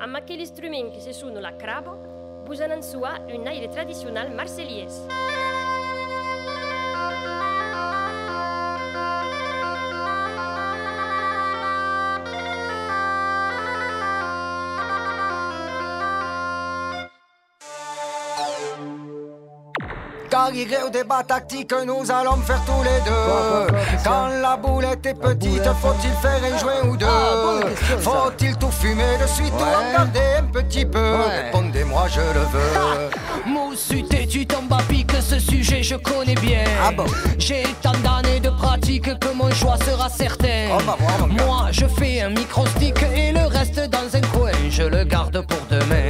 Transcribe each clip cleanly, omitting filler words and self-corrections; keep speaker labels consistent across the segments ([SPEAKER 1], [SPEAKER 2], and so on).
[SPEAKER 1] amb aquell instrument que se sona la crabo, posant en sua un aire tradicional marsellès.
[SPEAKER 2] Gary Grey au débat tactique, nous allons faire tous les deux. Quand la boulette est petite, faut-il faire un joint ou deux? Faut-il tout fumer de suite ou en garder un petit peu? Répondez-moi, je le veux.
[SPEAKER 3] Moussuté, tu tombes à pic, ce sujet je connais bien. J'ai tant d'années de pratique que mon choix sera certain. Moi je fais un micro-stick et le reste dans un coin, je le garde pour demain.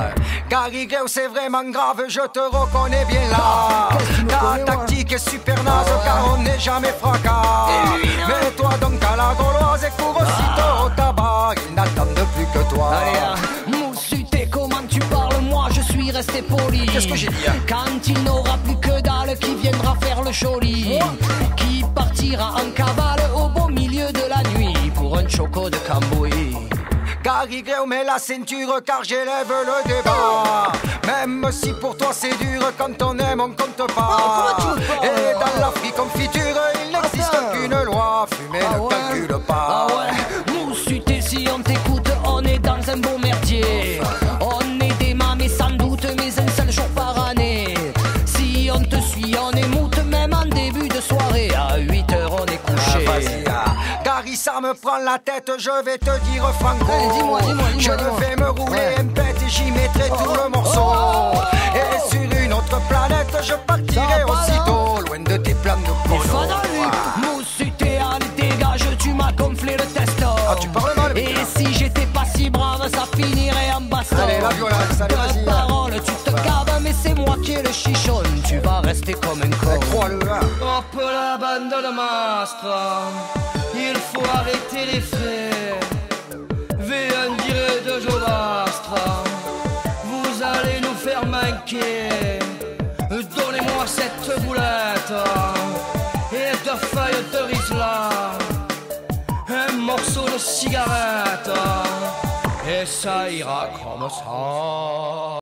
[SPEAKER 2] Gary Grey, c'est vraiment grave, je te reconnais bien là. Ta tactique est super naze car on n'est jamais fracas. Mets-toi donc à la gauloise et cours aussitôt au tabac. Ils n'attendent plus que toi.
[SPEAKER 3] Moussuté, comment tu parles? Moi je suis resté poli.
[SPEAKER 2] Qu'est-ce que j'ai dit?
[SPEAKER 3] Quand il n'aura plus que dalle, qui viendra faire le joli? Qui partira en cavale au beau milieu de la nuit pour un choco de Cambouis?
[SPEAKER 2] Gary Grey, mets la ceinture car j'élève le débat. Même si pour toi c'est dur, quand on aime on compte pas. Et dans la free confiture il n'existe qu'une loi, fumer ne calcule pas.
[SPEAKER 3] Moussuté, si on t'écoute, on est dans un beau merdier. On est des mamés sans doute, mais un seul jour par année. Si on te suit, on émoute, même en début de soirée. À 8h on est couché.
[SPEAKER 2] Gary, ça me prend la tête, je vais te dire franco. Je vais me rouler un pet et j'y mettrai tout le morceau. Et sur une autre planète, je partirai aussitôt, loin de tes plans de polo.
[SPEAKER 3] Moussuté, allez dégage, tu m'as gonflé le testo.
[SPEAKER 2] Tu parles mal,
[SPEAKER 3] et si j'étais pas si brave, ça finirait en baston.
[SPEAKER 2] Allez, la violence, allez, vas-y.
[SPEAKER 3] De parole, tu te caves, mais c'est moi qui ai le chichon. Tu vas rester comme un con.
[SPEAKER 2] Crois-le, hein.
[SPEAKER 4] Hop la bande de mastres, il faut arrêter les frais. Viens dire de Jodastre, vous allez nous faire manquer. Donnez-moi cette boulette et deux feuilles de Rizla, un morceau de cigarette, et ça ira comme ça.